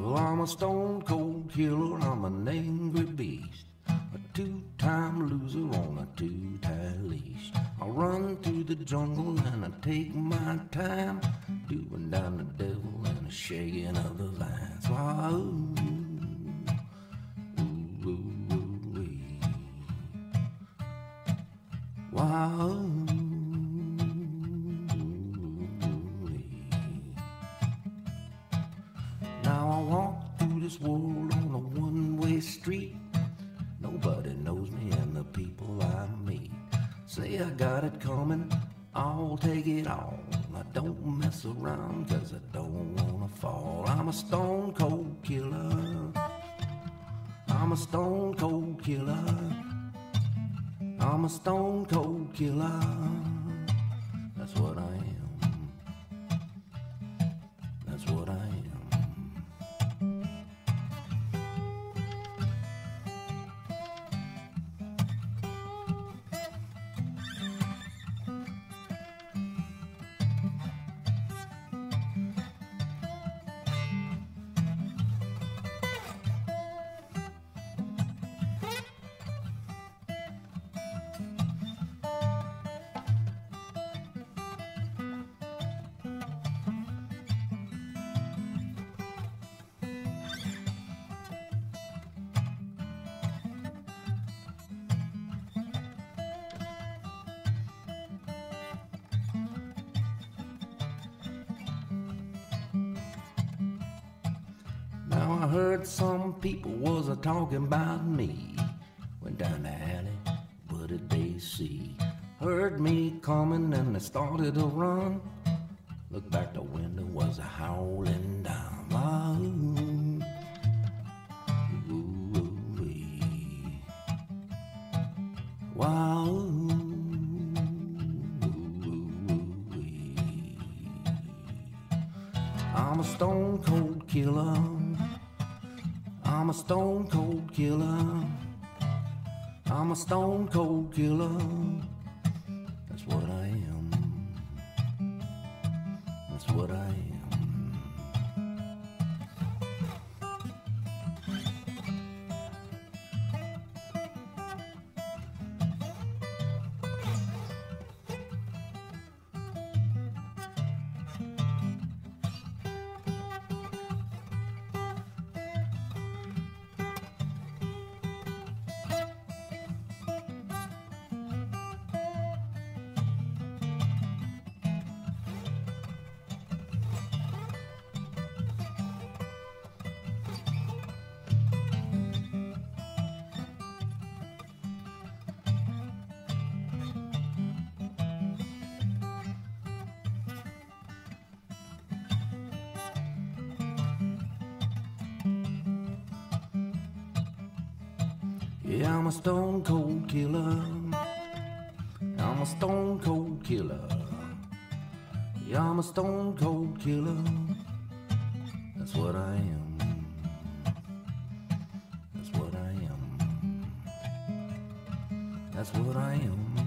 Well, I'm a stone cold killer, I'm an angry beast, a two-time loser on a two-tie leash. I run through the jungle and I take my time, doing down the devil and a shaking of the vines. Why, ooh, ooh, ooh, ooh, wee. Why, ooh, ooh, wee. Now I walk through this world on a one-way street. Nobody knows me and the people I meet say I got it coming, I'll take it all. I don't mess around cause I don't wanna fall. I'm a stone cold killer, I'm a stone cold killer, I'm a stone cold killer. That's what I am, that's what I am. Now I heard some people was a talking about me. Went down the alley, what did they see? Heard me coming and they started to run. Looked back the window, was a howling down. Wow, ooh, ooh, ooh, wee. Wow, ooh, ooh, ooh, wee. I'm a stone cold killer, I'm a stone cold killer, I'm a stone cold killer. That's what I am, that's what I am. Yeah, I'm a stone cold killer, I'm a stone cold killer. Yeah, I'm a stone cold killer. That's what I am, that's what I am, that's what I am.